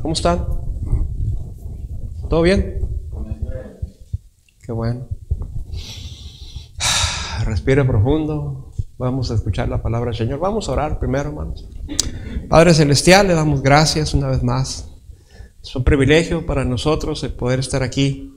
¿Cómo están? ¿Todo bien? Qué bueno. Respire profundo. Vamos a escuchar la palabra del Señor. Vamos a orar primero, hermanos. Padre Celestial, le damos gracias una vez más. Es un privilegio para nosotros el poder estar aquí.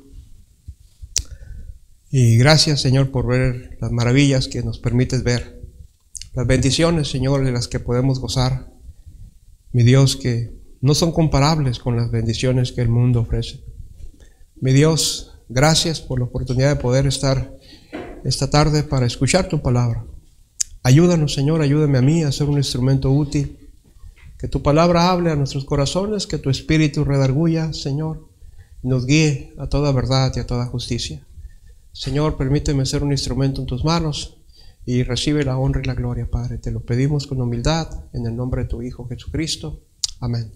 Y gracias, Señor, por ver las maravillas que nos permites ver. Las bendiciones, Señor, de las que podemos gozar. Mi Dios, que no son comparables con las bendiciones que el mundo ofrece. Mi Dios, gracias por la oportunidad de poder estar esta tarde para escuchar tu palabra. Ayúdanos, Señor, ayúdame a mí a ser un instrumento útil. Que tu palabra hable a nuestros corazones, que tu espíritu redarguya, Señor, y nos guíe a toda verdad y a toda justicia. Señor, permíteme ser un instrumento en tus manos y recibe la honra y la gloria, Padre. Te lo pedimos con humildad en el nombre de tu Hijo Jesucristo. Amén.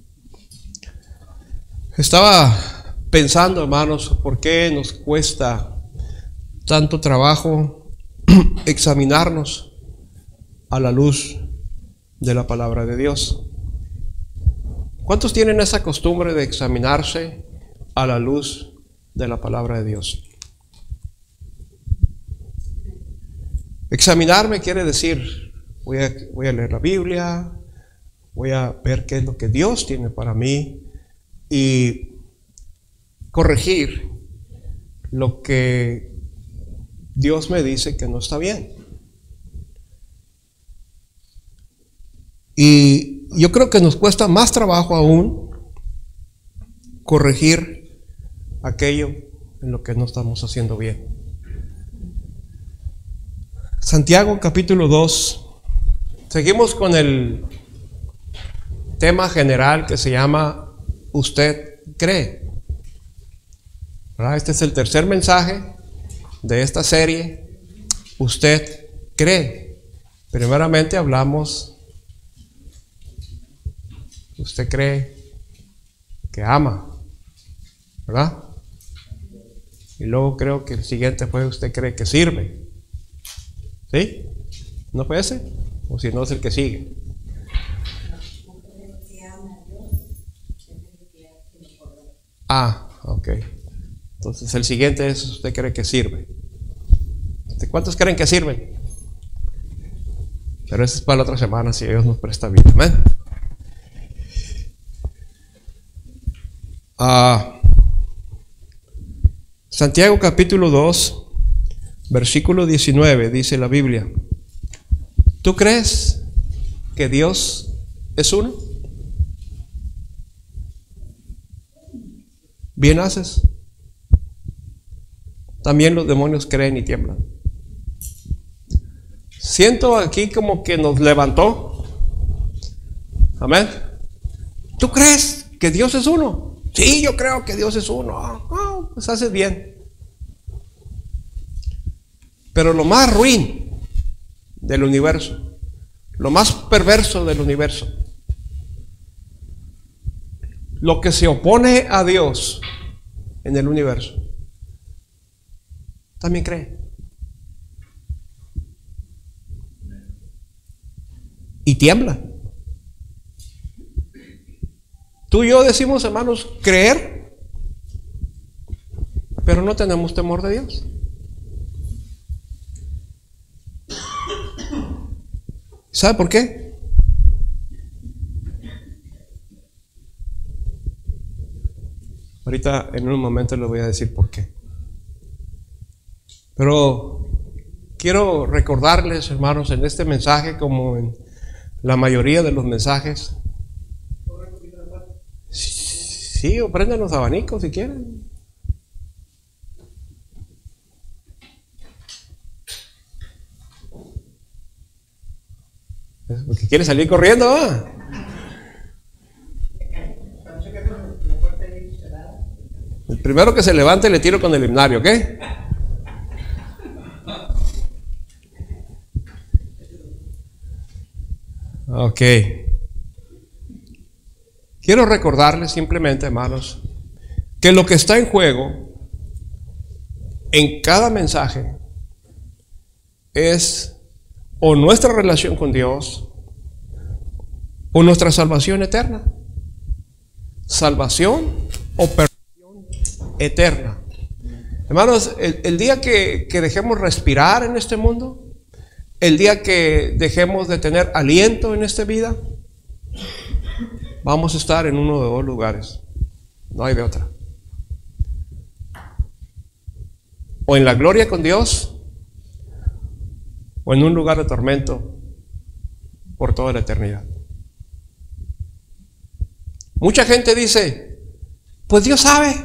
Estaba pensando, hermanos, por qué nos cuesta tanto trabajo examinarnos a la luz de la palabra de Dios. ¿Cuántos tienen esa costumbre de examinarse a la luz de la palabra de Dios? Examinarme quiere decir, voy a leer la Biblia, voy a ver qué es lo que Dios tiene para mí y corregir lo que Dios me dice que no está bien. Y yo creo que nos cuesta más trabajo aún corregir aquello en lo que no estamos haciendo bien. Santiago capítulo 2. Seguimos con el tema general que se llama ¿Usted cree? ¿Verdad? Este es el tercer mensaje de esta serie. ¿Usted cree? Primeramente hablamos, ¿usted cree que ama? ¿Verdad? Y luego creo que el siguiente fue ¿usted cree que sirve? ¿Sí? ¿No fue ese? O si no es el que sigue. Ah, ok. Entonces el siguiente es ¿usted cree que sirve? ¿Cuántos creen que sirven? Pero eso es para la otra semana si Dios nos presta vida. Amén. Santiago capítulo 2 versículo 19 dice la Biblia: ¿tú crees que Dios es uno? Bien haces. También los demonios creen y tiemblan. Siento aquí como que nos levantó. Amén. ¿Tú crees que Dios es uno? Sí, yo creo que Dios es uno. Pues haces bien. Pero lo más ruin del universo, lo más perverso del universo, lo que se opone a Dios en el universo, también cree. Y tiembla. Tú y yo decimos, hermanos, creer, pero no tenemos temor de Dios. ¿Sabe por qué? Ahorita en un momento les voy a decir por qué. Pero quiero recordarles, hermanos, en este mensaje, como en la mayoría de los mensajes, sí, o prendan los abanicos si quieren. Porque quiere salir corriendo, ¿eh? El primero que se levante le tiro con el himnario, ¿ok? Ok. Quiero recordarles simplemente, hermanos, que lo que está en juego en cada mensaje es o nuestra relación con Dios o nuestra salvación eterna. salvación o perdición eterna. Hermanos, el día que dejemos respirar en este mundo, el día que dejemos de tener aliento en esta vida, vamos a estar en uno de dos lugares. No hay de otra. O en la gloria con Dios, o en un lugar de tormento por toda la eternidad. Mucha gente dice, pues Dios sabe.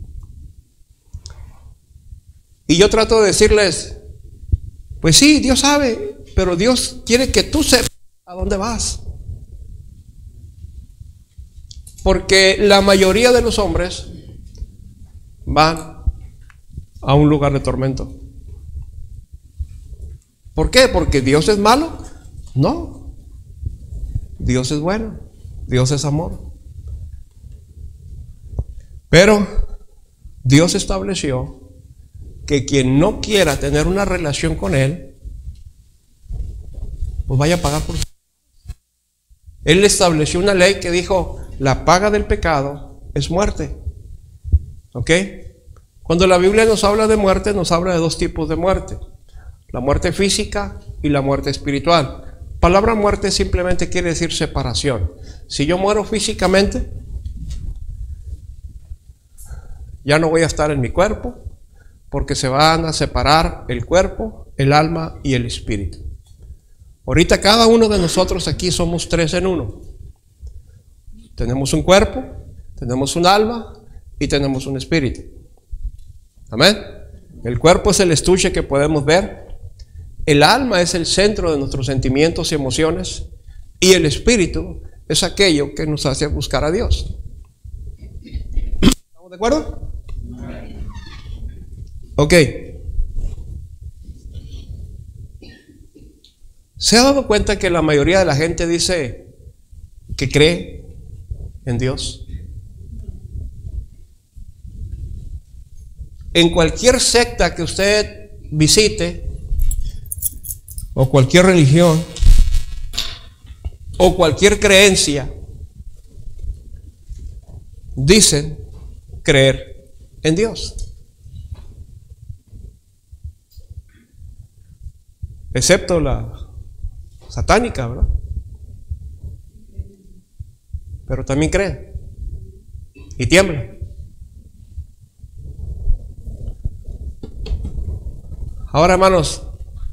Y yo trato de decirles, pues sí, Dios sabe, pero Dios quiere que tú sepas a dónde vas. Porque la mayoría de los hombres van a un lugar de tormento. ¿Por qué? ¿Porque Dios es malo? No. Dios es bueno. Dios es amor. Pero Dios estableció que quien no quiera tener una relación con Él, pues vaya a pagar por su. Él estableció una ley que dijo, la paga del pecado es muerte. ¿Ok? Cuando la Biblia nos habla de muerte, nos habla de dos tipos de muerte. La muerte física y la muerte espiritual. Palabra muerte simplemente quiere decir separación. Si yo muero físicamente, ya no voy a estar en mi cuerpo, porque se van a separar el cuerpo, el alma y el espíritu. Ahorita cada uno de nosotros aquí somos tres en uno. Tenemos un cuerpo, tenemos un alma y tenemos un espíritu. Amén. El cuerpo es el estuche que podemos ver. El alma es el centro de nuestros sentimientos y emociones. Y el espíritu es aquello que nos hace buscar a Dios. ¿Estamos de acuerdo? Ok. ¿Se ha dado cuenta que la mayoría de la gente dice que cree en Dios? En cualquier secta que usted visite, o cualquier religión, o cualquier creencia, dicen creer en Dios. Excepto la satánica, ¿verdad? Pero también creen y tiemblan. Ahora, hermanos,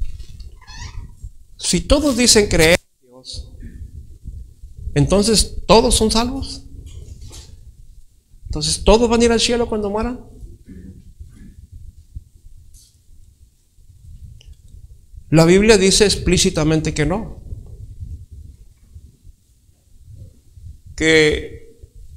si todos dicen creer en Dios, entonces todos son salvos. Entonces todos van a ir al cielo cuando mueran. La Biblia dice explícitamente que no. Que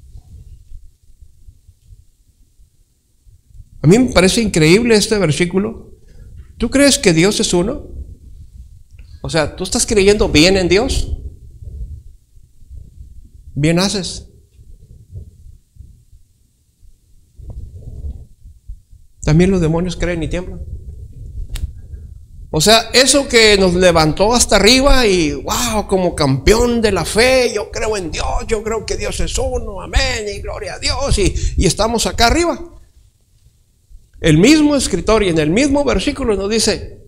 a mí me parece increíble este versículo. ¿Tú crees que Dios es uno? O sea, ¿tú estás creyendo bien en Dios? Bien haces. También los demonios creen y tiemblan. O sea, eso que nos levantó hasta arriba y wow, como campeón de la fe, yo creo en Dios, yo creo que Dios es uno, amén, y gloria a Dios, y estamos acá arriba. El mismo escritor y en el mismo versículo nos dice,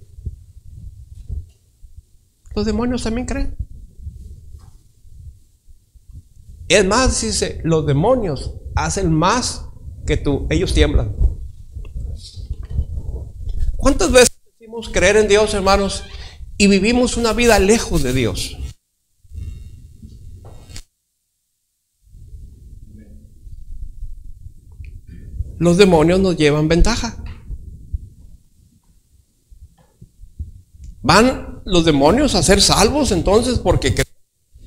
los demonios también creen. Es más, dice, los demonios hacen más que tú, ellos tiemblan. ¿Cuántas veces decimos creer en Dios, hermanos, y vivimos una vida lejos de Dios? Los demonios nos llevan ventaja. ¿Van los demonios a ser salvos entonces porque creen?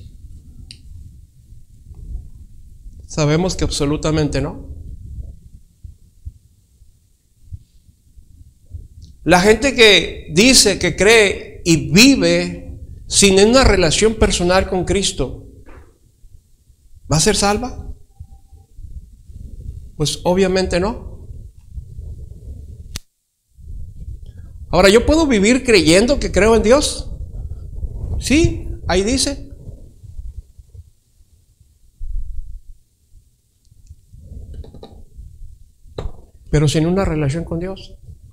Sabemos que absolutamente no. La gente que dice que cree y vive sin una relación personal con Cristo, ¿va a ser salva? Pues obviamente no. Ahora, ¿yo puedo vivir creyendo que creo en Dios? Sí, ahí dice. pero sin una relación con Dios.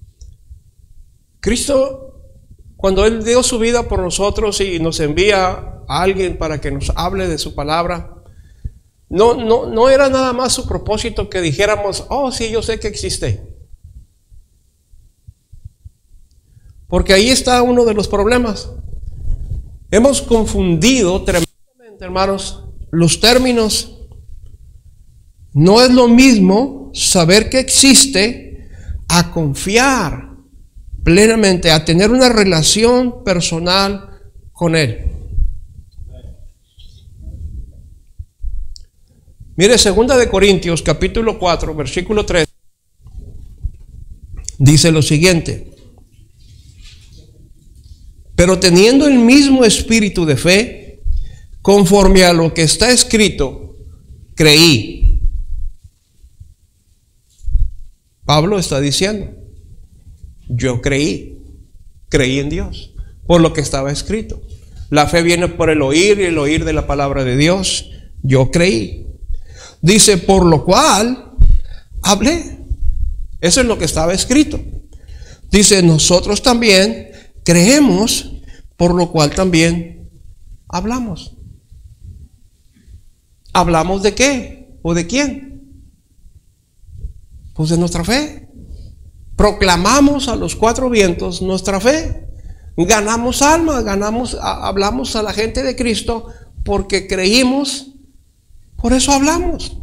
Cristo, cuando Él dio su vida por nosotros y nos envía a alguien para que nos hable de su palabra, no era nada más su propósito que dijéramos, oh sí, yo sé que existe. Porque ahí está uno de los problemas. Hemos confundido tremendamente, hermanos, los términos. No es lo mismo saber que existe a confiar plenamente, a tener una relación personal con Él. Mire, 2 de Corintios, capítulo 4, versículo 3, dice lo siguiente: pero teniendo el mismo espíritu de fe, conforme a lo que está escrito, creí. Pablo está diciendo, yo creí en Dios, por lo que estaba escrito. La fe viene por el oír y el oír de la palabra de Dios. Yo creí. Dice, por lo cual hablé. Eso es lo que estaba escrito. Dice, nosotros también creemos, por lo cual también hablamos. ¿Hablamos de qué? ¿O de quién? Pues de nuestra fe. Proclamamos a los cuatro vientos nuestra fe. Ganamos almas, hablamos a la gente de Cristo porque creímos, por eso hablamos.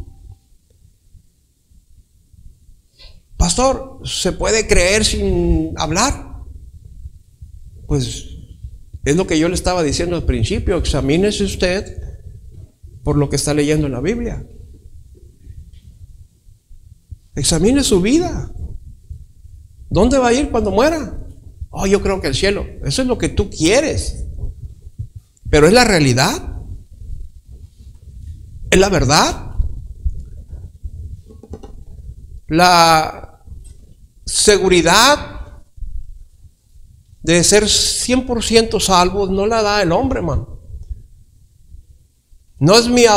Pastor, ¿se puede creer sin hablar? Pues es lo que yo le estaba diciendo al principio. Examínese usted por lo que está leyendo en la Biblia. Examine su vida. ¿Dónde va a ir cuando muera? Oh, yo creo que el cielo. Eso es lo que tú quieres. Pero ¿es la realidad? ¿Es la verdad? La seguridad de ser 100% salvos no la da el hombre, hermano. No es mi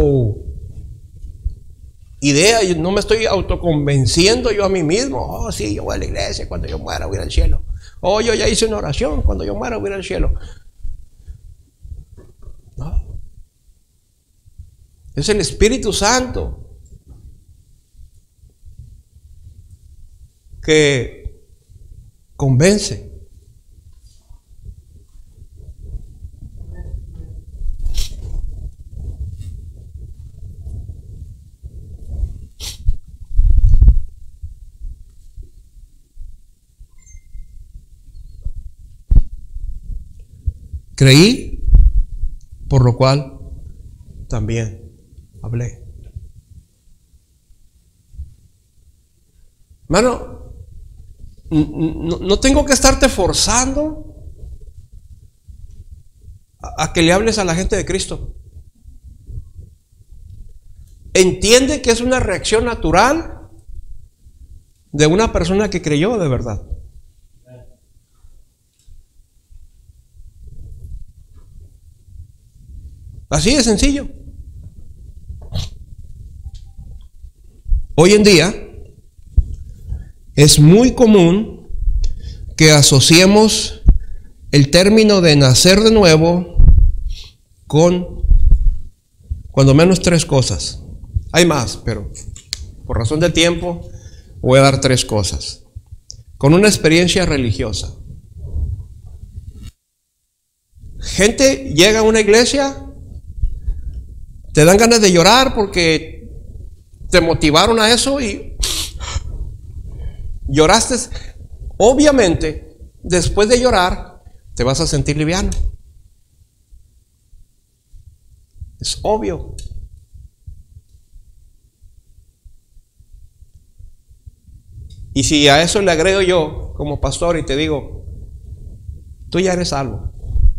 idea, yo no me estoy autoconvenciendo yo a mí mismo. Oh, sí, yo voy a la iglesia, cuando yo muera voy al cielo. Oh, yo ya hice una oración, cuando yo muera voy al cielo. No. Es el Espíritu Santo que convence. Creí, por lo cual también hablé. Hermano, no tengo que estarte forzando a que le hables a la gente de Cristo. Entiende que es una reacción natural de una persona que creyó de verdad. Así de sencillo. Hoy en día es muy común que asociemos el término de nacer de nuevo con cuando menos tres cosas. Hay más, pero por razón de tiempo voy a dar tres cosas. Con una experiencia religiosa. Gente llega a una iglesia, te dan ganas de llorar porque te motivaron a eso y lloraste. Obviamente, después de llorar, te vas a sentir liviano. Es obvio. Y si a eso le agrego yo como pastor y te digo, tú ya eres salvo.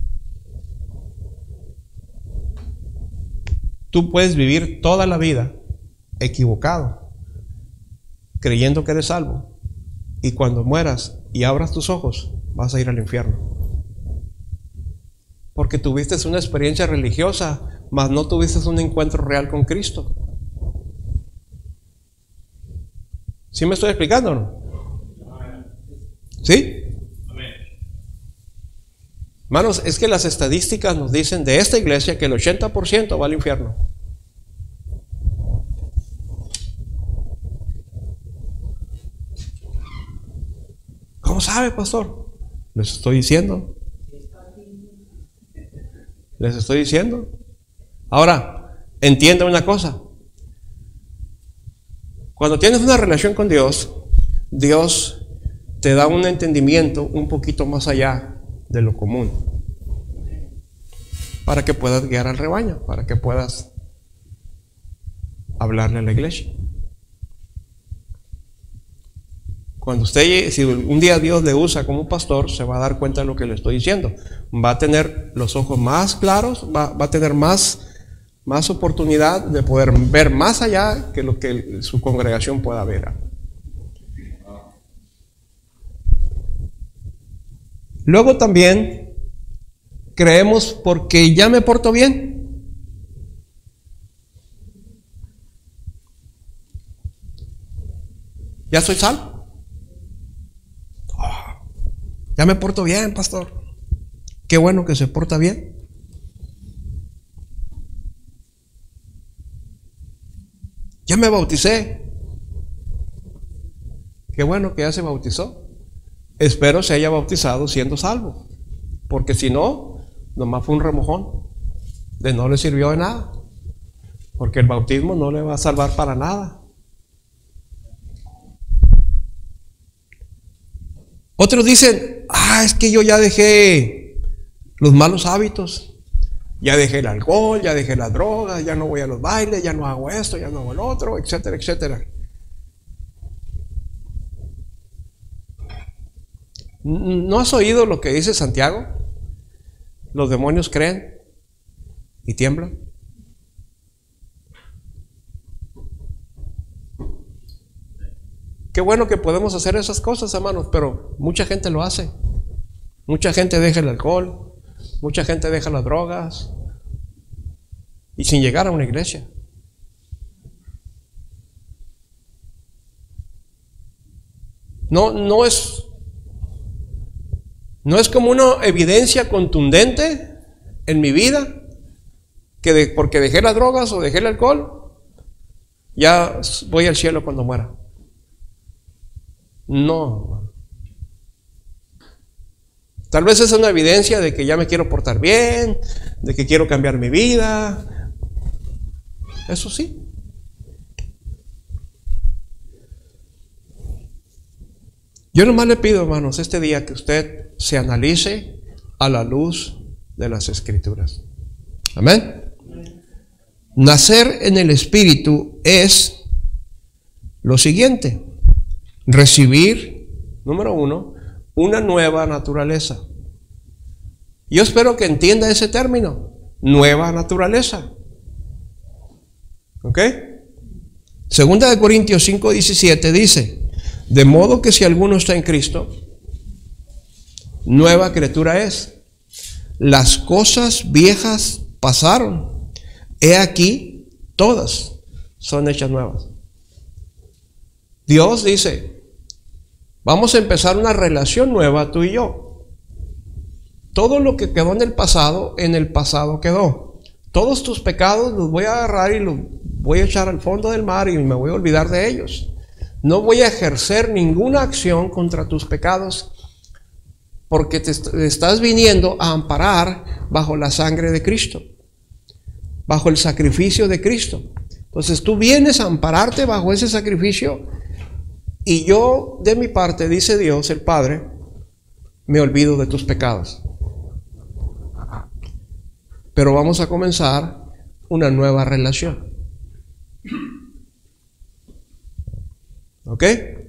Tú puedes vivir toda la vida equivocado, creyendo que eres salvo, y cuando mueras y abras tus ojos, vas a ir al infierno. Porque tuviste una experiencia religiosa, mas no tuviste un encuentro real con Cristo. ¿Sí me estoy explicando o no? ¿Sí? Hermanos, es que las estadísticas nos dicen de esta iglesia que el 80% va al infierno. ¿Cómo sabe, pastor? Les estoy diciendo. Les estoy diciendo. Ahora, entienda una cosa. Cuando tienes una relación con Dios, Dios te da un entendimiento un poquito más allá de lo común, para que puedas guiar al rebaño, para que puedas hablarle a la iglesia. Cuando usted, si un día Dios le usa como pastor, se va a dar cuenta de lo que le estoy diciendo. Va a tener los ojos más claros, va a tener más oportunidad de poder ver más allá que lo que su congregación pueda ver. Luego también creemos porque ya me porto bien. Ya soy salvo. Ya me porto bien, pastor. Qué bueno que se porta bien. Ya me bauticé. Qué bueno que ya se bautizó. Espero se haya bautizado siendo salvo, porque si no, nomás fue un remojón, de no le sirvió de nada, porque el bautismo no le va a salvar para nada. Otros dicen, es que yo ya dejé los malos hábitos, ya dejé el alcohol, ya dejé las drogas, ya no voy a los bailes, ya no hago esto, ya no hago el otro, etcétera, etcétera. ¿No has oído lo que dice Santiago? Los demonios creen y tiemblan. Qué bueno que podemos hacer esas cosas, hermanos, pero mucha gente lo hace. Mucha gente deja el alcohol, mucha gente deja las drogas y sin llegar a una iglesia. No es como una evidencia contundente en mi vida que porque dejé las drogas o dejé el alcohol, ya voy al cielo cuando muera. No. Tal vez es una evidencia de que ya me quiero portar bien, de que quiero cambiar mi vida. Eso sí. Yo nomás le pido, hermanos, este día que usted se analice a la luz de las Escrituras. Amén. Nacer en el Espíritu es lo siguiente: recibir, número 1, una nueva naturaleza. Yo espero que entienda ese término, nueva naturaleza. ¿Ok? Segunda de Corintios 5:17 dice: de modo que si alguno está en Cristo, nueva criatura es. Las cosas viejas pasaron. He aquí, todas son hechas nuevas. Dios dice, vamos a empezar una relación nueva tú y yo. Todo lo que quedó en el pasado quedó. Todos tus pecados los voy a agarrar y los voy a echar al fondo del mar y me voy a olvidar de ellos. No voy a ejercer ninguna acción contra tus pecados, porque te estás viniendo a amparar bajo la sangre de Cristo, bajo el sacrificio de Cristo. Entonces tú vienes a ampararte bajo ese sacrificio, y yo de mi parte, dice Dios el Padre, me olvido de tus pecados. Pero vamos a comenzar una nueva relación. ¿Ok?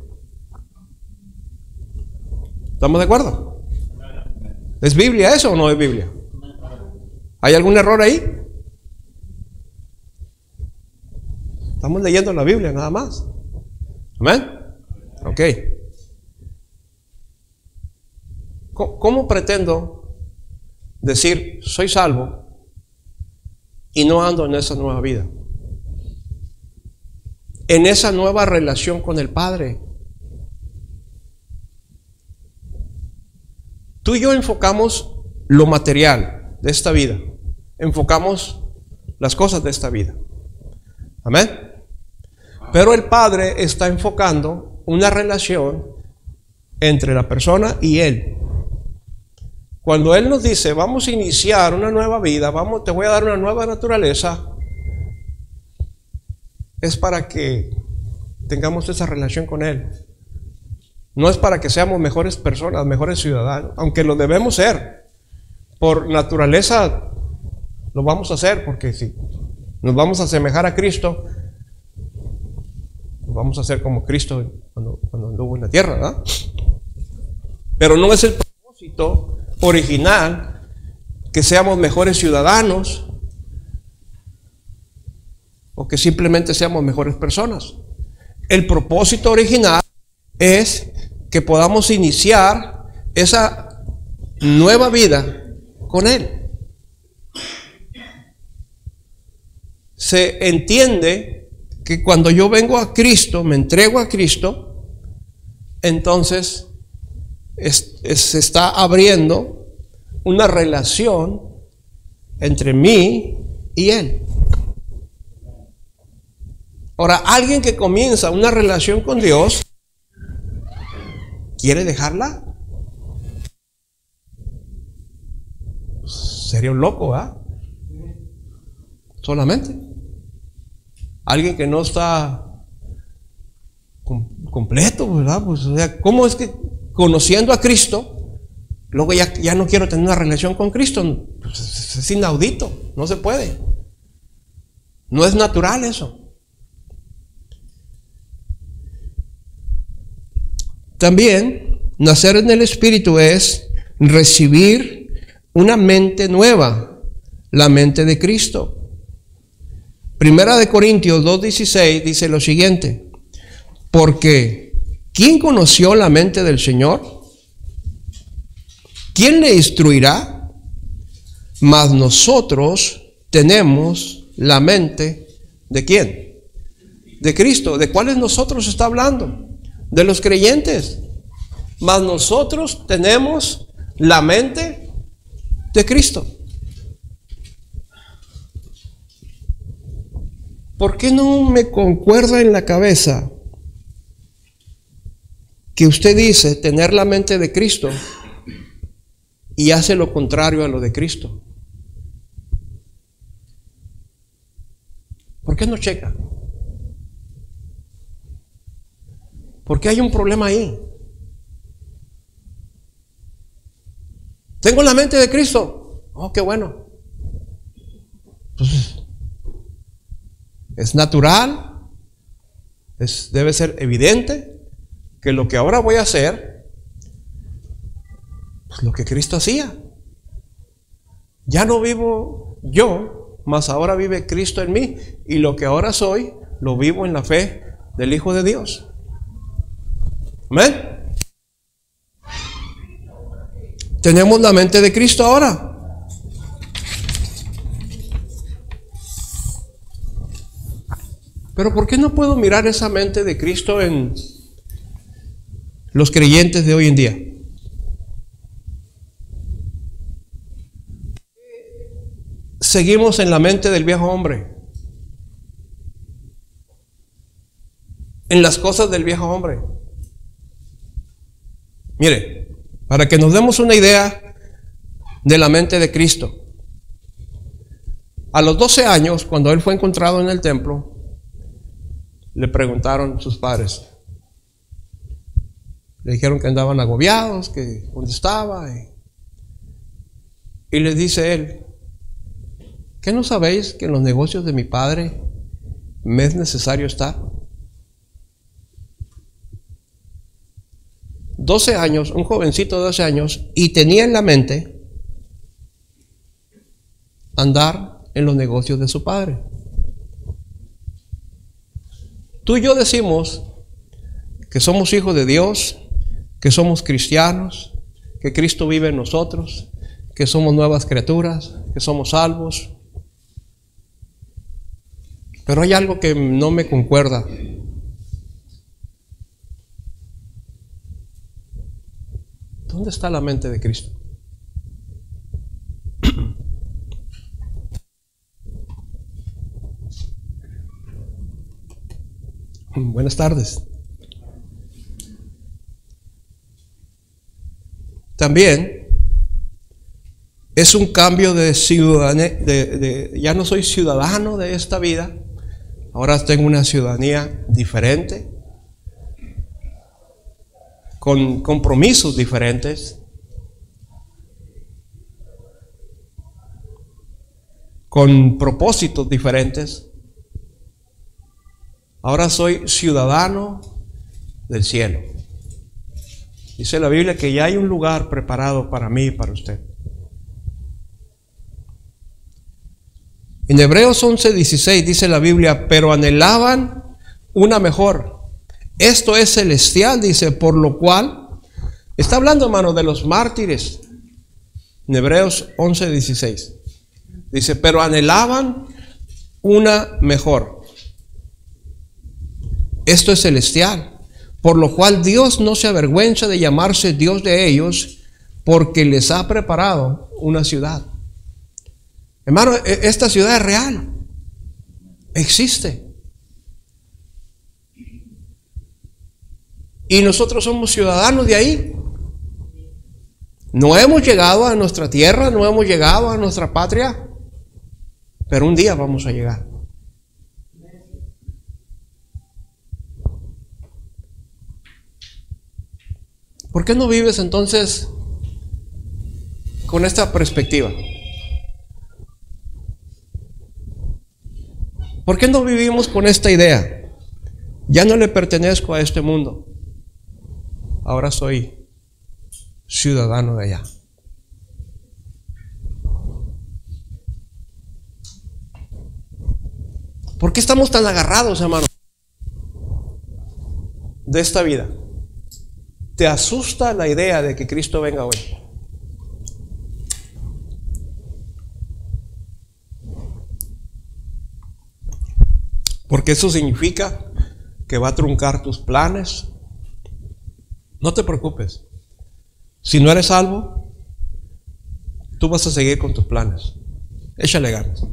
¿Estamos de acuerdo? ¿Es Biblia eso o no es Biblia? ¿Hay algún error ahí? Estamos leyendo la Biblia nada más. ¿Amén? Ok. ¿Cómo pretendo decir soy salvo y no ando en esa nueva vida? en esa nueva relación con el Padre. Tú y yo enfocamos lo material de esta vida, enfocamos las cosas de esta vida. Amén. Pero el Padre está enfocando una relación entre la persona y Él. Cuando Él nos dice, vamos a iniciar una nueva vida, te voy a dar una nueva naturaleza, es para que tengamos esa relación con Él. No es para que seamos mejores personas, mejores ciudadanos, aunque lo debemos ser. Por naturaleza lo vamos a hacer, porque si nos vamos a asemejar a Cristo, nos vamos a hacer como Cristo cuando anduvo en la tierra, ¿verdad? Pero no es el propósito original que seamos mejores ciudadanos o que simplemente seamos mejores personas. El propósito original es que podamos iniciar esa nueva vida con Él. Se entiende que cuando yo vengo a Cristo, me entrego a Cristo, entonces se está abriendo una relación entre mí y Él. Ahora, alguien que comienza una relación con Dios, ¿quiere dejarla? Sería un loco, ¿verdad? Solamente. Alguien que no está completo, ¿verdad? Pues, o sea, ¿cómo es que conociendo a Cristo, luego ya no quiero tener una relación con Cristo? Pues es inaudito, no se puede. No es natural eso. También, nacer en el Espíritu es recibir una mente nueva, la mente de Cristo. Primera de Corintios 2:16 dice lo siguiente: porque ¿quién conoció la mente del Señor? ¿Quién le instruirá? Mas nosotros tenemos la mente ¿de quién? De Cristo. ¿De cuáles nosotros está hablando? De los creyentes. Mas nosotros tenemos la mente de Cristo. ¿Por qué no me concuerda en la cabeza que usted dice tener la mente de Cristo y hace lo contrario a lo de Cristo? ¿Por qué no checa? Porque hay un problema ahí. Tengo la mente de Cristo. Oh, qué bueno. Entonces, es natural, debe ser evidente que lo que ahora voy a hacer, pues lo que Cristo hacía. Ya no vivo yo, mas ahora vive Cristo en mí, y lo que ahora soy, lo vivo en la fe del Hijo de Dios. Amén. Tenemos la mente de Cristo ahora. Pero ¿por qué no puedo mirar esa mente de Cristo en los creyentes de hoy en día? Seguimos en la mente del viejo hombre, en las cosas del viejo hombre. Mire, para que nos demos una idea de la mente de Cristo. A los 12 años, cuando Él fue encontrado en el templo, le preguntaron sus padres. Le dijeron que andaban agobiados, que dónde estaba. Y les dice Él: ¿qué no sabéis que en los negocios de mi Padre me es necesario estar? 12 años, un jovencito de 12 años, y tenía en la mente andar en los negocios de su padre. Tú y yo decimos que somos hijos de Dios, que somos cristianos, que Cristo vive en nosotros, que somos nuevas criaturas, que somos salvos. Pero hay algo que no me concuerda. está la mente de Cristo? Buenas tardes. También es un cambio de ciudadanía, ya no soy ciudadano de esta vida, ahora tengo una ciudadanía diferente, con compromisos diferentes, con propósitos diferentes. Ahora soy ciudadano del cielo. Dice la Biblia que ya hay un lugar preparado para mí y para usted. En Hebreos 11:16 dice la Biblia, pero anhelaban una mejor. Esto es celestial, dice, por lo cual, está hablando, hermano, de los mártires. En Hebreos 11:16 dice, pero anhelaban una mejor. Esto es celestial, por lo cual Dios no se avergüenza de llamarse Dios de ellos, porque les ha preparado una ciudad. Hermano, esta ciudad es real, existe. Y nosotros somos ciudadanos de ahí. No hemos llegado a nuestra tierra, no hemos llegado a nuestra patria, pero un día vamos a llegar. ¿Por qué no vives entonces con esta perspectiva? ¿Por qué no vivimos con esta idea? Ya no le pertenezco a este mundo, ahora soy ciudadano de allá. ¿Por qué estamos tan agarrados, hermano, de esta vida? ¿Te asusta la idea de que Cristo venga hoy? Porque eso significa que va a truncar tus planes. No te preocupes. Si no eres salvo, tú vas a seguir con tus planes. Échale ganas.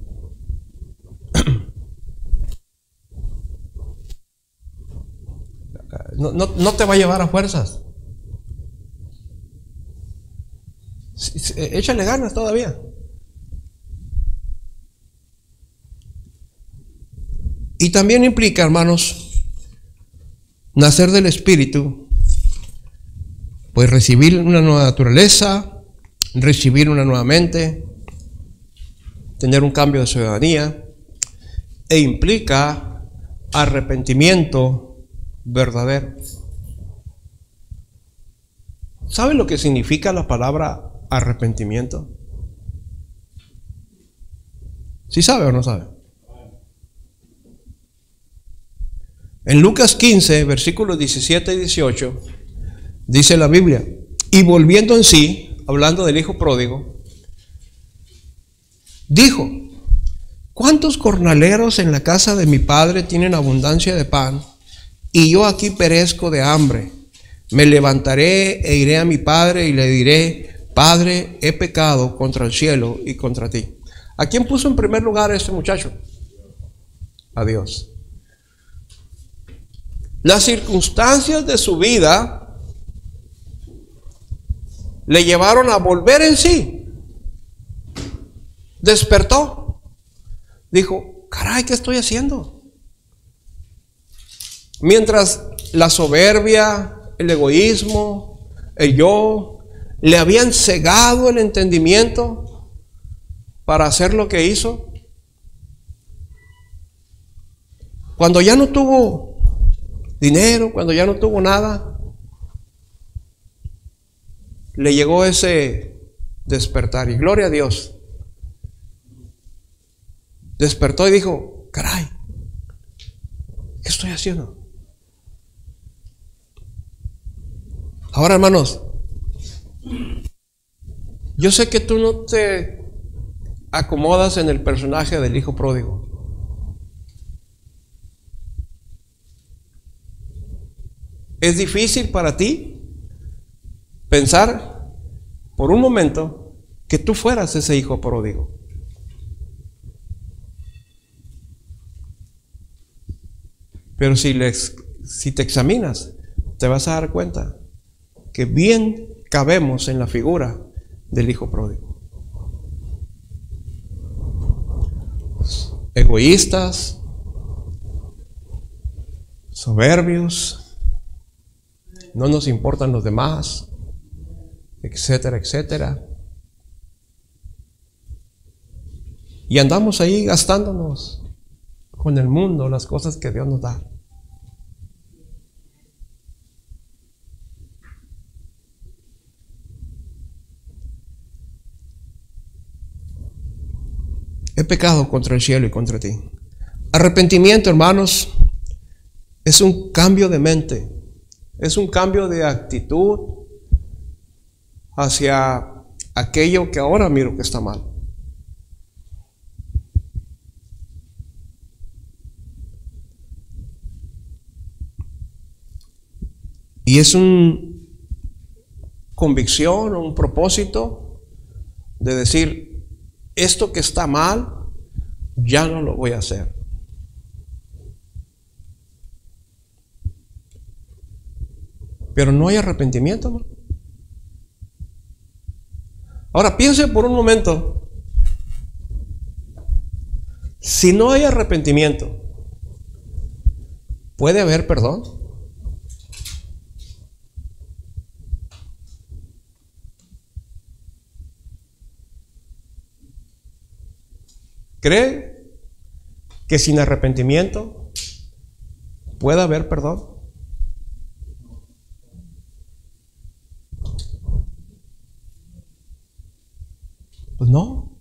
No te va a llevar a fuerzas. Échale ganas todavía. Y también implica, hermanos, nacer del Espíritu, pues recibir una nueva naturaleza, recibir una nueva mente, tener un cambio de ciudadanía, e implica arrepentimiento verdadero. ¿Sabe lo que significa la palabra arrepentimiento? ¿Sí sabe o no sabe? En Lucas 15, versículos 17 y 18, dice la Biblia, y volviendo en sí, hablando del hijo pródigo, dijo, ¿cuántos jornaleros en la casa de mi padre tienen abundancia de pan, y yo aquí perezco de hambre? Me levantaré e iré a mi padre y le diré, Padre, he pecado contra el cielo y contra ti. ¿A quién puso en primer lugar a este muchacho? A Dios. Las circunstancias de su vida le llevaron a volver en sí. Despertó. Dijo, caray, ¿qué estoy haciendo? Mientras la soberbia, el egoísmo, el yo, le habían cegado el entendimiento para hacer lo que hizo. Cuando ya no tuvo dinero, cuando ya no tuvo nada, le llegó ese despertar, y gloria a Dios. Despertó y dijo, caray, ¿qué estoy haciendo? Ahora, hermanos, yo sé que tú no te acomodas en el personaje del hijo pródigo. Es difícil para ti pensar por un momento que tú fueras ese hijo pródigo. Pero si te examinas, te vas a dar cuenta que bien cabemos en la figura del hijo pródigo. Egoístas, soberbios, no nos importan los demás, etcétera, etcétera. Y andamos ahí gastándonos con el mundo las cosas que Dios nos da. He pecado contra el cielo y contra ti. Arrepentimiento, hermanos, es un cambio de mente, es un cambio de actitud hacia aquello que ahora miro que está mal. Y es una convicción, un propósito de decir, esto que está mal, ya no lo voy a hacer. Pero no hay arrepentimiento, ¿no? Ahora piense por un momento, si no hay arrepentimiento, ¿puede haber perdón? ¿Cree que sin arrepentimiento puede haber perdón? Pues no.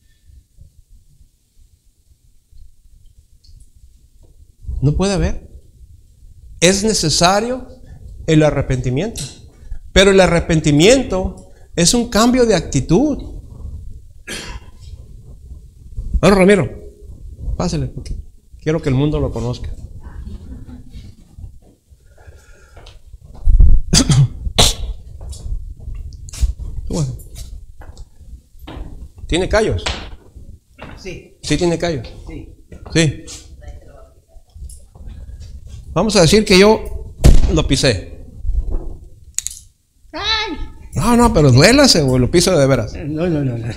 No puede haber. Es necesario el arrepentimiento. Pero el arrepentimiento es un cambio de actitud. Ahora, Ramiro, pásale, porque quiero que el mundo lo conozca. Bueno. ¿Tiene callos? Sí. ¿Sí tiene callos? Sí. Sí. Vamos a decir que yo lo pisé. ¡Ay! No, pero duélase o lo piso de veras. No.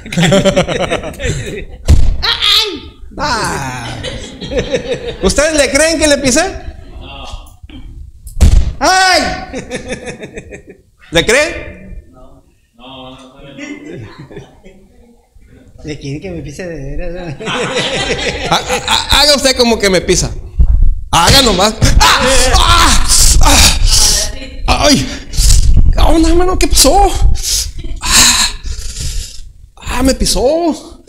Ah. ¿Ustedes le creen que le pisé? No. ¡Ay! ¿Le creen? No. ¿Le quiere que me pise de veras? Haga usted como que me pisa. Haga nomás. ¡Ay! ¡Oh, no, hermano! ¿Qué pasó? Me pisó.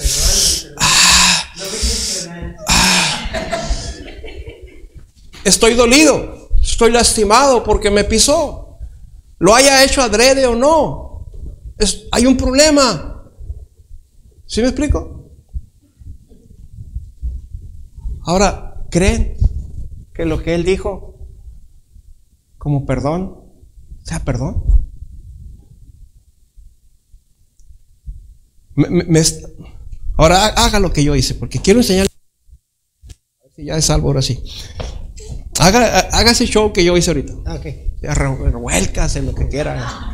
Estoy dolido. Estoy lastimado porque me pisó. Lo haya hecho adrede o no. Hay un problema. ¿Sí me explico? Ahora, ¿creen que lo que él dijo como perdón sea perdón? Ahora haga lo que yo hice, porque quiero enseñar. A ver si ya es salvo ahora sí. Haga ese show que yo hice ahorita. Ok. Ya revuelcas en lo que quiera.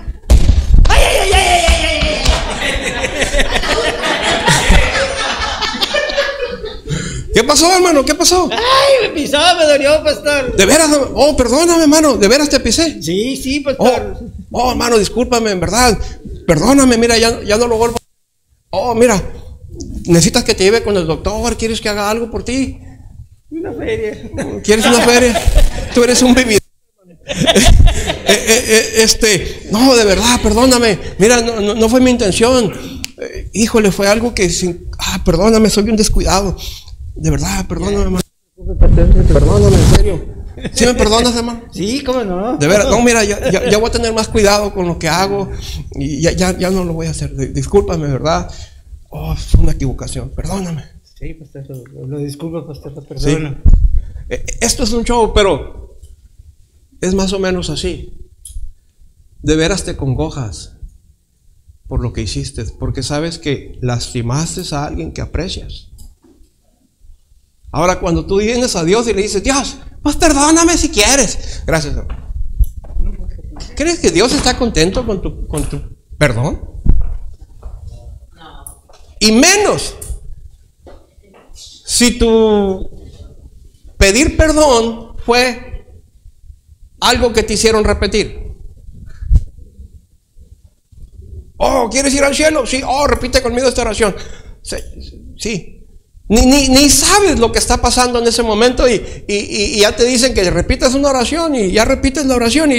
¿Qué pasó, hermano? ¿Qué pasó? ¡Ay, me pisó! Me dolió, pastor. ¿De veras? Oh, perdóname, hermano. ¿De veras te pisé? Sí, pastor. Oh, hermano, discúlpame, en verdad. Perdóname, mira, ya no lo vuelvo. Oh, mira, necesitas que te lleve con el doctor. ¿Quieres que haga algo por ti? Una feria. ¿Quieres una feria? Tú eres un vividor. No, de verdad, perdóname. Mira, no fue mi intención. Híjole, fue algo que perdóname, soy un descuidado. De verdad, perdóname, hermano. Perdóname, en serio. ¿Sí me perdonas, hermano? Sí, cómo no. De verdad, no, mira, ya voy a tener más cuidado con lo que hago. Y ya no lo voy a hacer. Discúlpame, ¿verdad? Oh, fue una equivocación. Perdóname. Sí, pastor, lo disculpo, pastor, lo perdono. Sí. Esto es un show, pero es más o menos así. De veras te congojas por lo que hiciste, porque sabes que lastimaste a alguien que aprecias. Ahora, cuando tú vienes a Dios y le dices, Dios, pues perdóname si quieres. Gracias. ¿Crees que Dios está contento con tu perdón? Y menos si tu pedir perdón fue algo que te hicieron repetir. Oh, ¿quieres ir al cielo? Sí. Oh, repite conmigo esta oración. Sí. Ni sabes lo que está pasando en ese momento y ya te dicen que repitas una oración y ya repites la oración y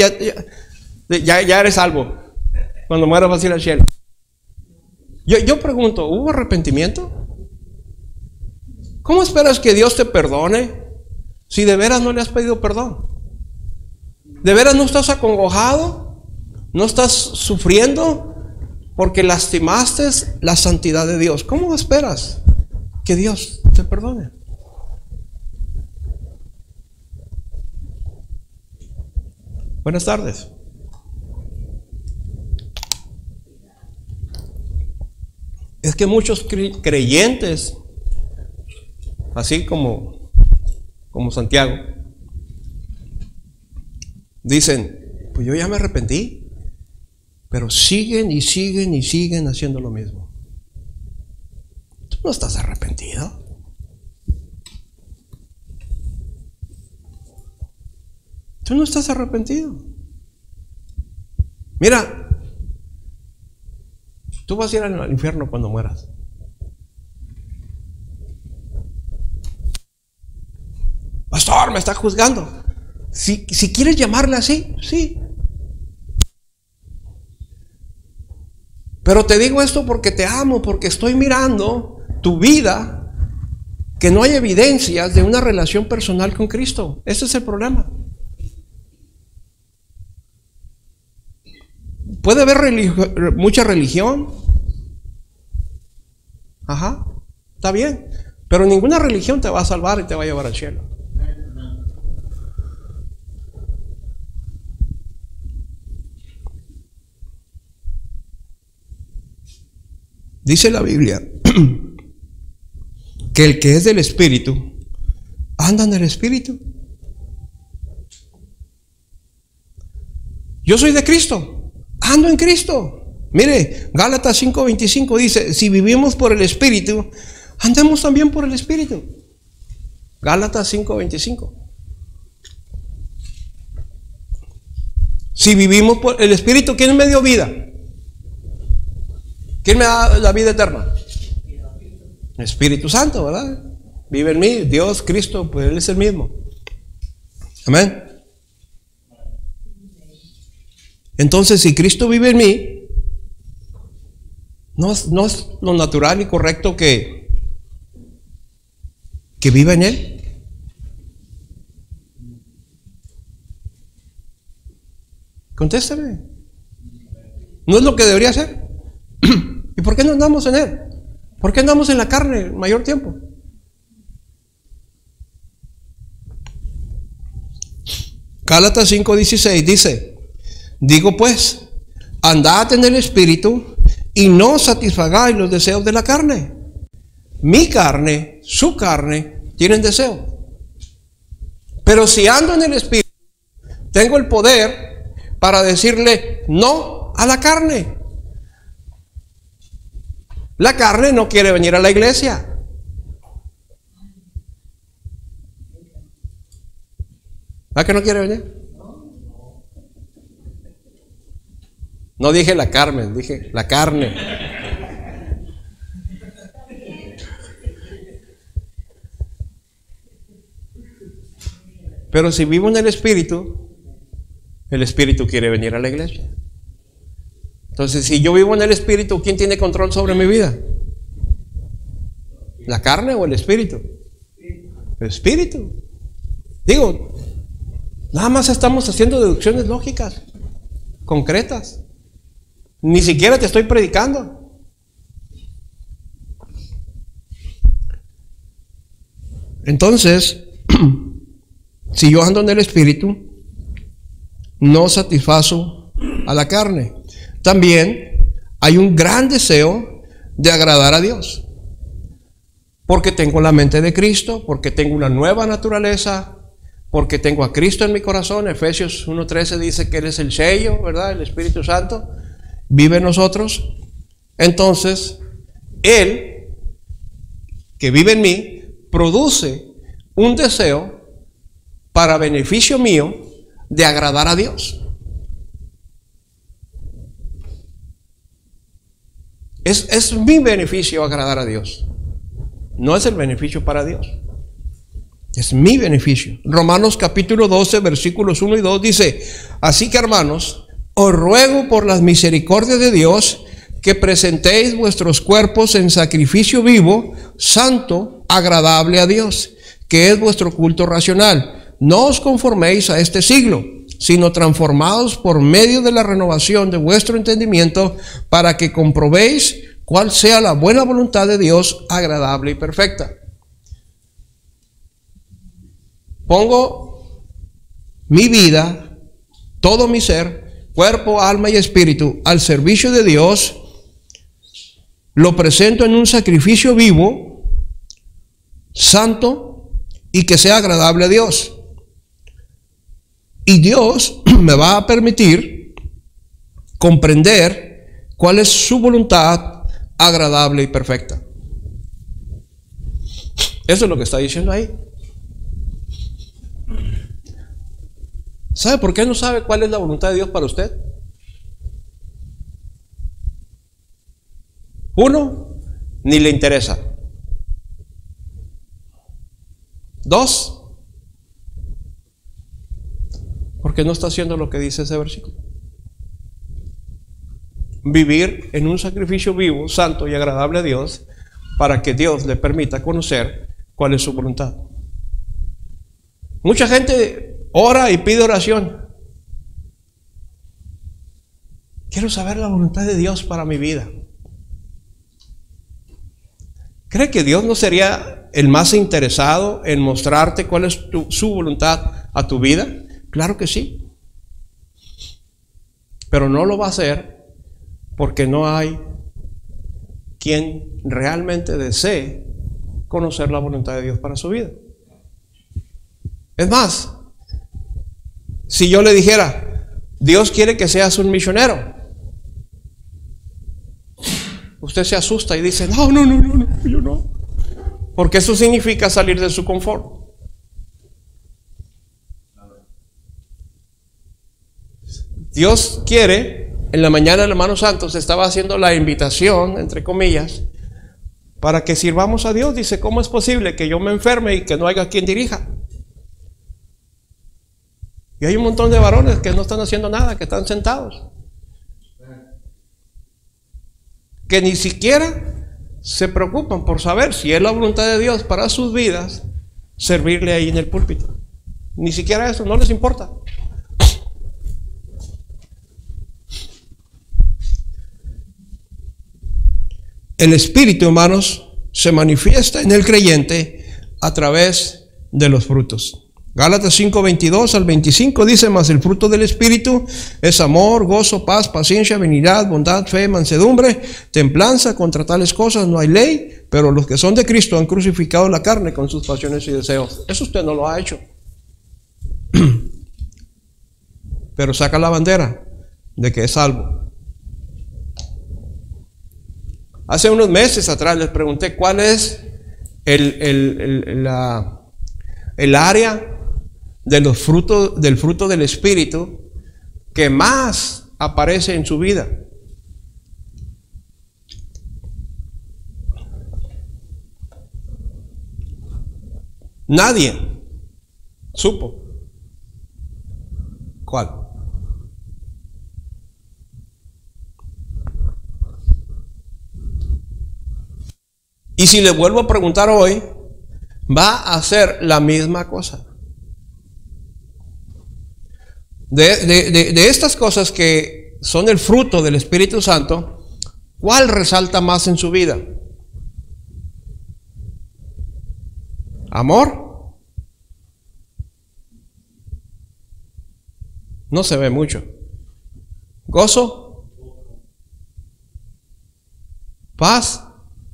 ya eres salvo. Cuando mueras vas a ir al cielo. Yo pregunto, ¿hubo arrepentimiento? ¿Cómo esperas que Dios te perdone si de veras no le has pedido perdón? ¿De veras no estás acongojado? ¿No estás sufriendo porque lastimaste la santidad de Dios? ¿Cómo esperas que Dios te perdone? Buenas tardes. Es que muchos creyentes, así como Santiago, dicen, pues yo ya me arrepentí, pero siguen y siguen y siguen haciendo lo mismo. Tú no estás arrepentido. Tú no estás arrepentido. Mira, tú vas a ir al infierno cuando mueras. Pastor, me está juzgando. Si quieres llamarle así, sí. Pero te digo esto porque te amo, porque estoy mirando tu vida, que no hay evidencias de una relación personal con Cristo. Ese es el problema. Puede haber mucha religión. Ajá, está bien. Pero ninguna religión te va a salvar y te va a llevar al cielo. Dice la Biblia que el que es del Espíritu anda en el Espíritu. Yo soy de Cristo, ando en Cristo. Mire, Gálatas 5:25 dice, si vivimos por el Espíritu, andemos también por el Espíritu. Gálatas 5:25. Si vivimos por el Espíritu, ¿quién me dio vida? ¿Quién me da la vida eterna? Espíritu Santo, ¿verdad? Vive en mí, Dios, Cristo, pues Él es el mismo. Amén. Entonces, si Cristo vive en mí, no es lo natural y correcto que viva en Él. Contéstame. ¿No es lo que debería ser? ¿Y por qué no andamos en Él? ¿Por qué andamos en la carne el mayor tiempo? Gálatas 5:16 dice, digo pues, andad en el Espíritu y no satisfagáis los deseos de la carne. Mi carne, su carne, tienen deseo. Pero si ando en el Espíritu, tengo el poder para decirle no a la carne. La carne no quiere venir a la iglesia. ¿A qué no quiere venir? No dije la Carmen, dije la carne. Pero si vivo en el Espíritu quiere venir a la iglesia. Entonces, si yo vivo en el Espíritu, ¿quién tiene control sobre mi vida? ¿La carne o el Espíritu? El Espíritu. Digo, nada más estamos haciendo deducciones lógicas, concretas. Ni siquiera te estoy predicando. Entonces, si yo ando en el Espíritu, no satisfazo a la carne. También hay un gran deseo de agradar a Dios. Porque tengo la mente de Cristo, porque tengo una nueva naturaleza, porque tengo a Cristo en mi corazón. Efesios 1:13 dice que Él es el sello, ¿verdad? El Espíritu Santo vive en nosotros. Entonces, Él, que vive en mí, produce un deseo para beneficio mío de agradar a Dios. Es mi beneficio agradar a Dios. No es el beneficio para Dios. Es mi beneficio. Romanos capítulo 12, versículos 1 y 2 dice: así que, hermanos, os ruego por las misericordias de Dios que presentéis vuestros cuerpos en sacrificio vivo, santo, agradable a Dios, que es vuestro culto racional. No os conforméis a este siglo, sino transformados por medio de la renovación de vuestro entendimiento, para que comprobéis cuál sea la buena voluntad de Dios, agradable y perfecta. Pongo mi vida, todo mi ser, cuerpo, alma y espíritu, al servicio de Dios. Lo presento en un sacrificio vivo, santo, y que sea agradable a Dios. Y Dios me va a permitir comprender cuál es su voluntad agradable y perfecta. Eso es lo que está diciendo ahí. ¿Sabe por qué no sabe cuál es la voluntad de Dios para usted? Uno, ni le interesa. Dos, porque no está haciendo lo que dice ese versículo. Vivir en un sacrificio vivo, santo y agradable a Dios, para que Dios le permita conocer cuál es su voluntad. Mucha gente ora y pide oración. Quiero saber la voluntad de Dios para mi vida. ¿Cree que Dios no sería el más interesado en mostrarte cuál es su voluntad a tu vida? Claro que sí. Pero no lo va a hacer porque no hay quien realmente desee conocer la voluntad de Dios para su vida. Es más, si yo le dijera, Dios quiere que seas un misionero, usted se asusta y dice, no, yo no. Porque eso significa salir de su confort. Dios quiere, en la mañana el hermano Santos estaba haciendo la invitación, entre comillas, para que sirvamos a Dios. Dice, ¿cómo es posible que yo me enferme y que no haya quien dirija? Y hay un montón de varones que no están haciendo nada, que están sentados, que ni siquiera se preocupan por saber si es la voluntad de Dios para sus vidas servirle ahí en el púlpito. Ni siquiera eso, no les importa. El Espíritu, hermanos, se manifiesta en el creyente a través de los frutos. Gálatas 5:22 al 25 dice: mas el fruto del Espíritu es amor, gozo, paz, paciencia, benignidad, bondad, fe, mansedumbre, templanza. Contra tales cosas no hay ley, pero los que son de Cristo han crucificado la carne con sus pasiones y deseos. Eso usted no lo ha hecho. Pero saca la bandera de que es salvo. Hace unos meses atrás les pregunté cuál es el área de los frutos, del fruto del Espíritu que más aparece en su vida. Nadie supo cuál. Y si le vuelvo a preguntar hoy, va a hacer la misma cosa. De estas cosas que son el fruto del Espíritu Santo, ¿cuál resalta más en su vida? ¿Amor? No se ve mucho. ¿Gozo? paz,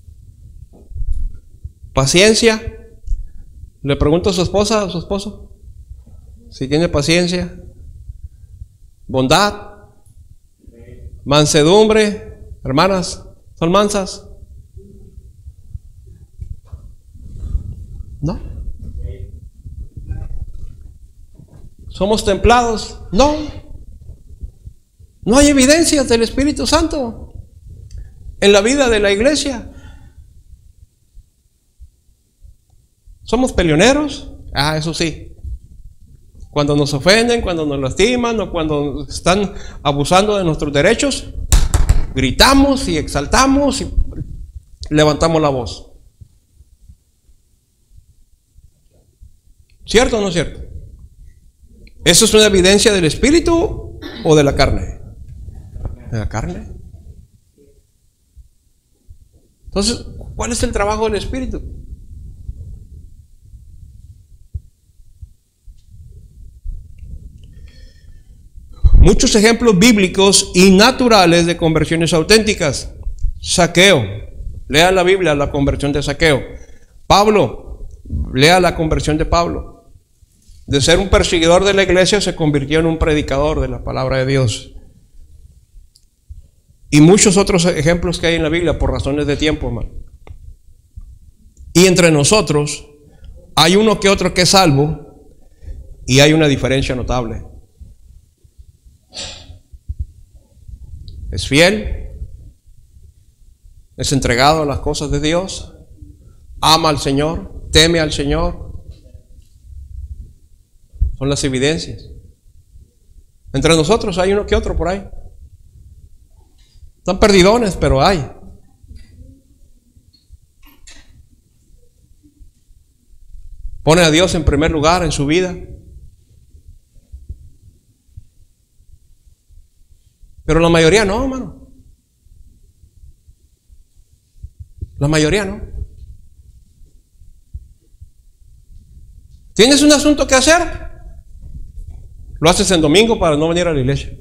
paciencia. Le pregunto a su esposa, a su esposo, si tiene paciencia, bondad, mansedumbre. Hermanas, ¿son mansas? ¿No? ¿Somos templados? No. No hay evidencias del Espíritu Santo en la vida de la iglesia. ¿Somos peleoneros? Eso sí. Cuando nos ofenden, cuando nos lastiman o cuando están abusando de nuestros derechos, gritamos y exaltamos y levantamos la voz. ¿Cierto o no cierto? ¿Eso es una evidencia del Espíritu o de la carne? ¿De la carne? Entonces, ¿cuál es el trabajo del Espíritu? Muchos ejemplos bíblicos y naturales de conversiones auténticas. Zaqueo, lea la Biblia, la conversión de Zaqueo. Pablo, lea la conversión de Pablo. De ser un perseguidor de la iglesia se convirtió en un predicador de la palabra de Dios. Y muchos otros ejemplos que hay en la Biblia por razones de tiempo, hermano. Y entre nosotros hay uno que otro que es salvo y hay una diferencia notable. Es fiel, es entregado a las cosas de Dios, ama al Señor, teme al Señor. Son las evidencias. Entre nosotros hay uno que otro por ahí. Están perdidones, pero hay. Pone a Dios en primer lugar en su vida. Pero la mayoría no, hermano. La mayoría no. ¿Tienes un asunto que hacer? Lo haces en domingo para no venir a la iglesia.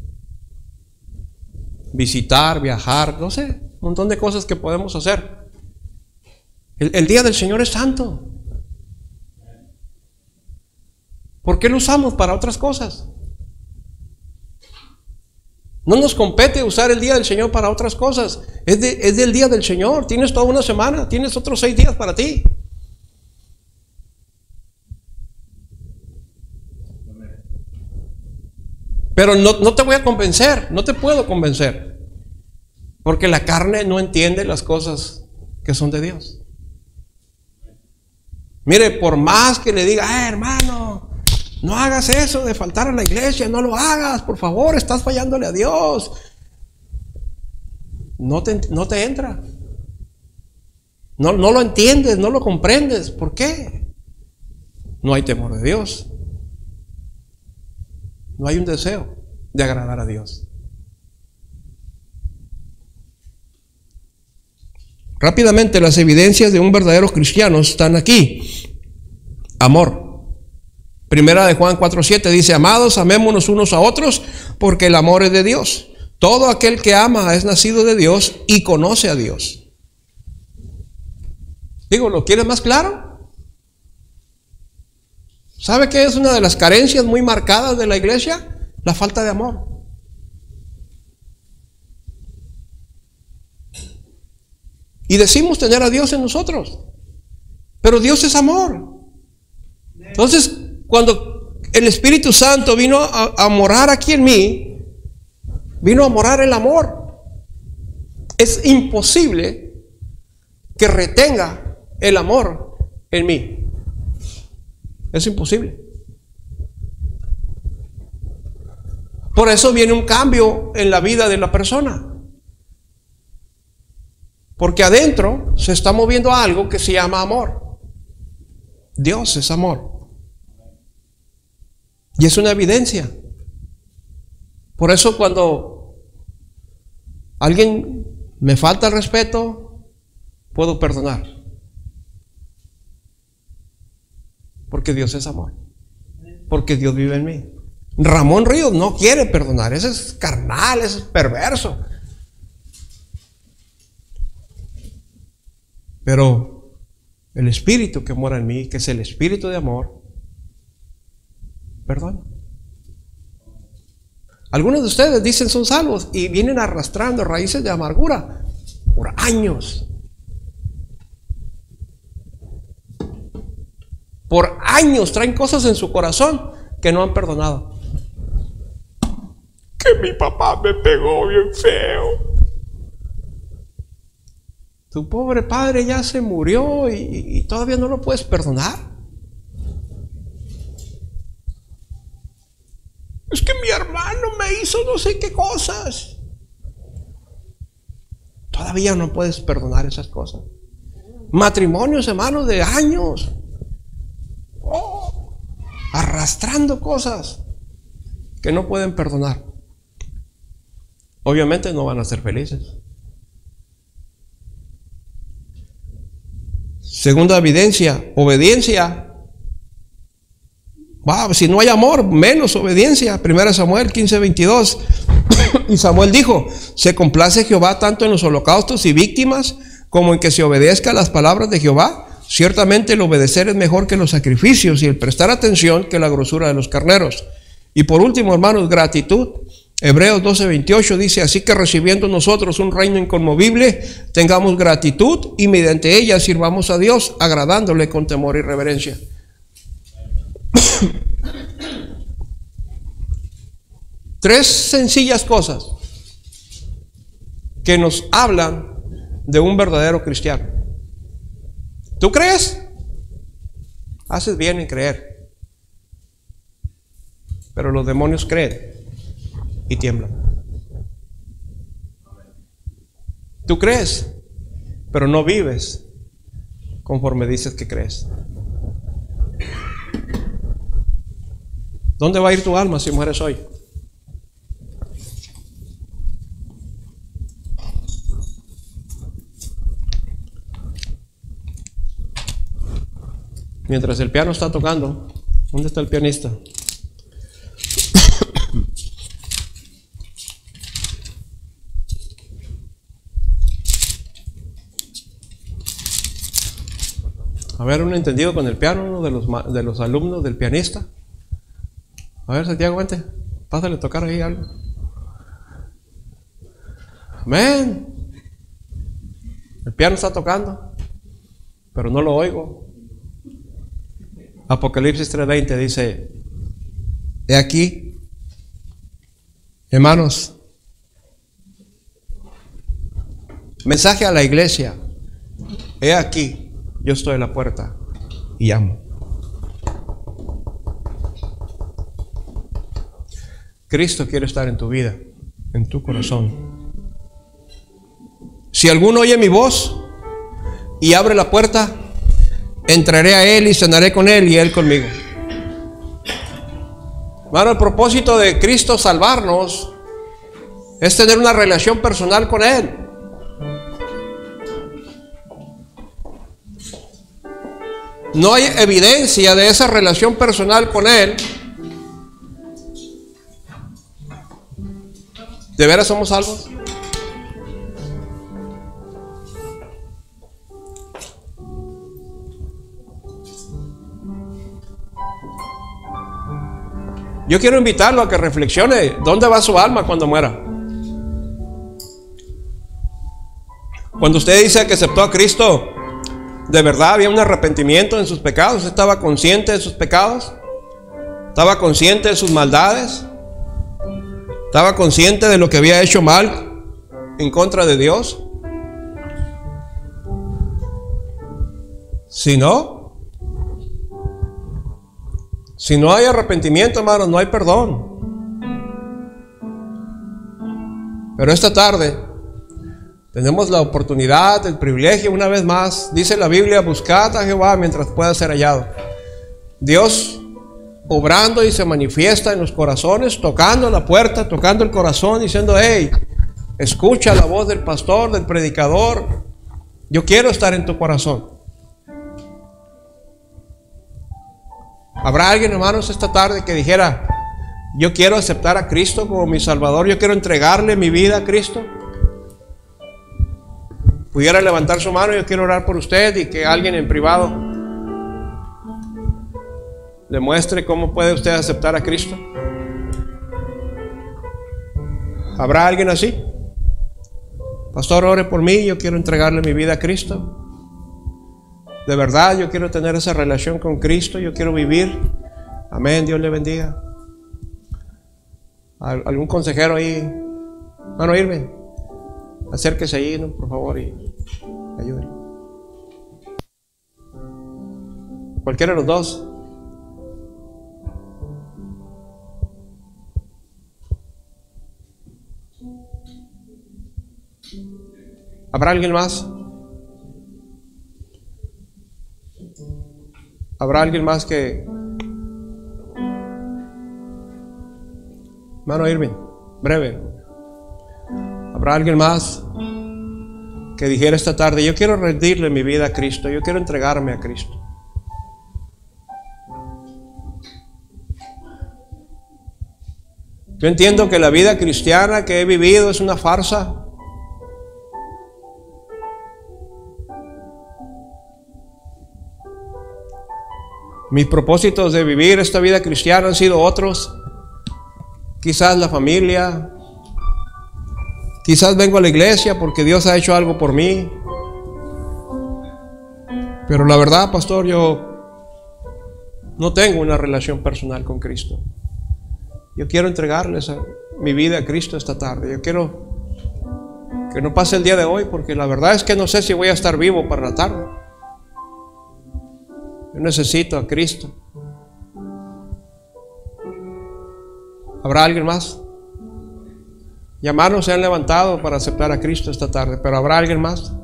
Visitar, viajar, no sé, un montón de cosas que podemos hacer. El día del Señor es santo. ¿Por qué lo usamos para otras cosas? No nos compete usar el día del Señor para otras cosas. Es del día del Señor. Tienes toda una semana, tienes otros 6 días para ti. Pero no te voy a convencer, no te puedo convencer. Porque la carne no entiende las cosas que son de Dios. Mire, por más que le diga, hermano, no hagas eso de faltar a la iglesia, no lo hagas, por favor, estás fallándole a Dios. No te entra. No lo entiendes, no lo comprendes. ¿Por qué? No hay temor de Dios. No hay un deseo de agradar a Dios. Rápidamente, las evidencias de un verdadero cristiano están aquí. Amor. Primera de Juan 4:7 dice: amados, amémonos unos a otros, porque el amor es de Dios. Todo aquel que ama es nacido de Dios y conoce a Dios. Digo, ¿lo quieres más claro? ¿Sabe qué es una de las carencias muy marcadas de la iglesia? La falta de amor. Y decimos tener a Dios en nosotros, pero Dios es amor. Entonces, cuando el Espíritu Santo vino a morar aquí en mí, vino a morar el amor. Es imposible que retenga el amor en mí. Es imposible. Por eso viene un cambio en la vida de la persona. Porque adentro se está moviendo algo que se llama amor. Dios es amor. Y es una evidencia. Por eso cuando alguien me falta el respeto, puedo perdonar. Porque Dios es amor. Porque Dios vive en mí. Ramón Ríos no quiere perdonar. Ese es carnal, ese es perverso. Pero el Espíritu que mora en mí, que es el Espíritu de amor, perdona. Algunos de ustedes dicen son salvos y vienen arrastrando raíces de amargura por años. Por años traen cosas en su corazón que no han perdonado. Que mi papá me pegó bien feo. Tu pobre padre ya se murió y todavía no lo puedes perdonar. Es que mi hermano me hizo no sé qué cosas. Todavía no puedes perdonar esas cosas. Matrimonios, hermanos, de años. Arrastrando cosas que no pueden perdonar. Obviamente no van a ser felices. Segunda evidencia, obediencia. Wow, si no hay amor, menos obediencia. 1 Samuel 15:22. Y Samuel dijo: se complace Jehová tanto en los holocaustos y víctimas como en que se obedezca a las palabras de Jehová. Ciertamente el obedecer es mejor que los sacrificios y el prestar atención que la grosura de los carneros. Y por último, hermanos, gratitud. Hebreos 12:28 dice: así que recibiendo nosotros un reino inconmovible, tengamos gratitud y mediante ella sirvamos a Dios, agradándole con temor y reverencia. Tres sencillas cosas que nos hablan de un verdadero cristiano. ¿Tú crees? Haces bien en creer. Pero los demonios creen y tiemblan. Tú crees, pero no vives conforme dices que crees. ¿Dónde va a ir tu alma si mueres hoy? Mientras el piano está tocando, ¿dónde está el pianista? A ver, un entendido con el piano, uno de los alumnos del pianista. A ver, Santiago, vente, pásale a tocar ahí algo. Amén. El piano está tocando, pero no lo oigo. Apocalipsis 3:20 dice: he aquí, hermanos, mensaje a la iglesia. He aquí, yo estoy a la puerta y llamo. Cristo quiere estar en tu vida, en tu corazón. Si alguno oye mi voz y abre la puerta, entraré a él y cenaré con él y él conmigo. Bueno, el propósito de Cristo salvarnos es tener una relación personal con él. No hay evidencia de esa relación personal con él. ¿De veras somos salvos? Yo quiero invitarlo a que reflexione. ¿Dónde va su alma cuando muera? Cuando usted dice que aceptó a Cristo, ¿de verdad había un arrepentimiento en sus pecados? ¿Estaba consciente de sus pecados? ¿Estaba consciente de sus maldades? ¿Estaba consciente de lo que había hecho mal en contra de Dios? Si no hay arrepentimiento, hermanos, no hay perdón. Pero esta tarde tenemos la oportunidad, el privilegio, una vez más, dice la Biblia: buscad a Jehová mientras pueda ser hallado. Dios obrando y se manifiesta en los corazones, tocando la puerta, tocando el corazón, diciendo: hey, escucha la voz del pastor, del predicador. Yo quiero estar en tu corazón. ¿Habrá alguien, hermanos, esta tarde que dijera: yo quiero aceptar a Cristo como mi Salvador, yo quiero entregarle mi vida a Cristo? pudiera levantar su mano, yo quiero orar por usted y que alguien en privado le muestre cómo puede usted aceptar a Cristo. ¿Habrá alguien así? Pastor, ore por mí, yo quiero entregarle mi vida a Cristo. De verdad, yo quiero tener esa relación con Cristo, yo quiero vivir. Amén, Dios le bendiga. ¿Algún consejero ahí? Hermano Irving, acérquese ahí, ¿no? Por favor, y ayúdenme. Cualquiera de los dos. ¿Habrá alguien más? ¿Habrá alguien más que... Hermano Irving, breve. ¿Habrá alguien más que dijera esta tarde, yo quiero rendirle mi vida a Cristo, yo quiero entregarme a Cristo? Yo entiendo que la vida cristiana que he vivido es una farsa. Mis propósitos de vivir esta vida cristiana han sido otros. Quizás la familia. Quizás vengo a la iglesia porque Dios ha hecho algo por mí. Pero la verdad, pastor, yo no tengo una relación personal con Cristo. Yo quiero entregarles mi vida a Cristo esta tarde. Yo quiero que no pase el día de hoy, porque la verdad es que no sé si voy a estar vivo para la tarde. Yo necesito a Cristo. ¿Habrá alguien más? Ya manos se han levantado para aceptar a Cristo esta tarde, pero ¿habrá alguien más?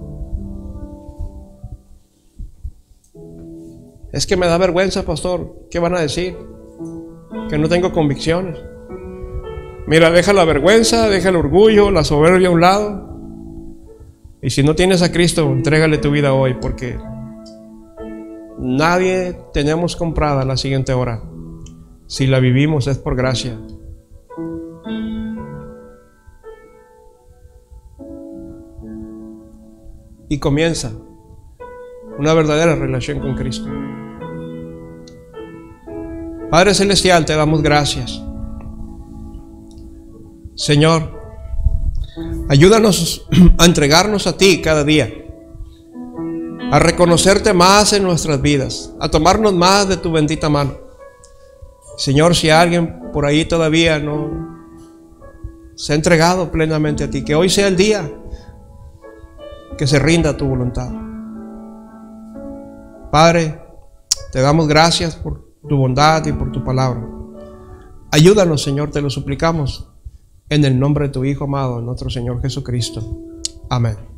Es que me da vergüenza, pastor. ¿Qué van a decir? Que no tengo convicciones. Mira, deja la vergüenza, deja el orgullo, la soberbia a un lado. Y si no tienes a Cristo, entrégale tu vida hoy, porque nadie tenemos comprada la siguiente hora. Si la vivimos es por gracia. Y comienza una verdadera relación con Cristo. Padre Celestial, te damos gracias. Señor, ayúdanos a entregarnos a ti cada día, a reconocerte más en nuestras vidas, a tomarnos más de tu bendita mano. Señor, si alguien por ahí todavía no se ha entregado plenamente a ti, que hoy sea el día que se rinda a tu voluntad. Padre, te damos gracias por tu bondad y por tu palabra. Ayúdanos, Señor, te lo suplicamos, en el nombre de tu Hijo amado, nuestro Señor Jesucristo. Amén.